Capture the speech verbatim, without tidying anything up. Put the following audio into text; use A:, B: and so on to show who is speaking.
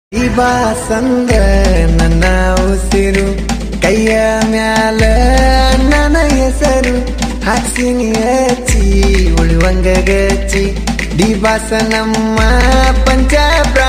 A: ಬಾಸಂದ ನನ್ನ ಉಸಿರು ಕೈಯ ಮ್ಯಾಲ ನನ್ನ ಹೆಸರು ಹಾಕ್ಸಿನಿ ಹಚ್ಚಿ ಉಳುವಂಗ ಗಚ್ಚಿ ಡಿ ಬಾಸ ನಮ್ಮ ಪಂಚ